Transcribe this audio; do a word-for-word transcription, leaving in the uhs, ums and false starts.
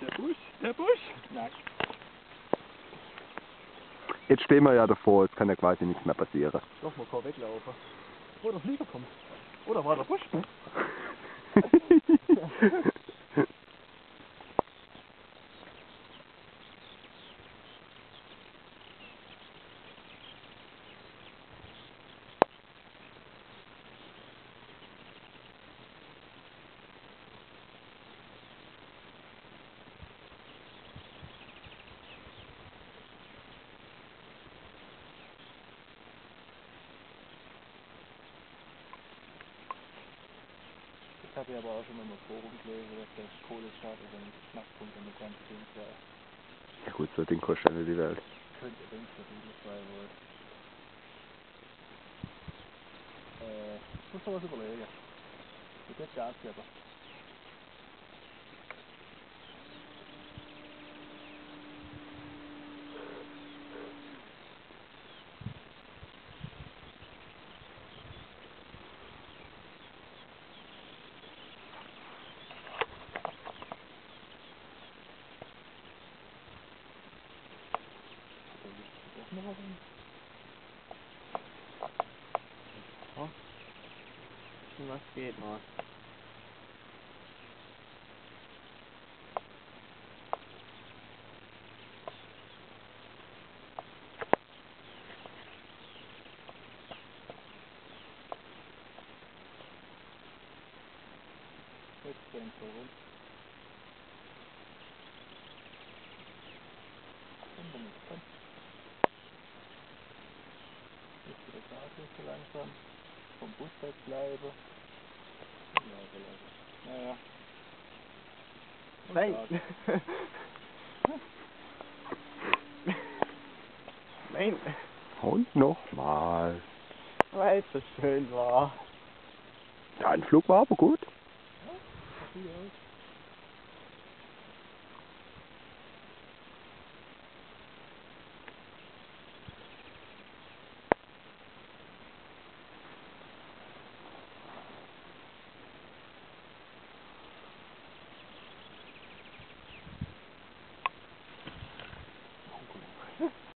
Der Busch, der Busch. Nein. Jetzt stehen wir ja davor, jetzt kann ja quasi nichts mehr passieren. Doch, man kann weglaufen. Wo der Flieger kommt. Oder war der Busch? Ne? Ich habe ja aber auch schon mal im Forum gelesen, dass der Kohlestaat also ein Knackpunkt an der ganzen Ding war. Ja gut, so Ding kostet ja nicht die Welt. Könnte übrigens stabil sein wohl. Äh, ich muss noch was überlegen. Ich hätte Gas geben. Noch was hin? Oh. Was geht noch? Jetzt denkt er rum. Komm, komm, komm. Jetzt wieder Gas nicht so langsam. Vom Bus wegbleiben. Ja, so langsam. Naja. Und Nein! Nein! Und nochmal. Weil es so schön war. Der Anflug war aber gut. Ja, sieht gut aus.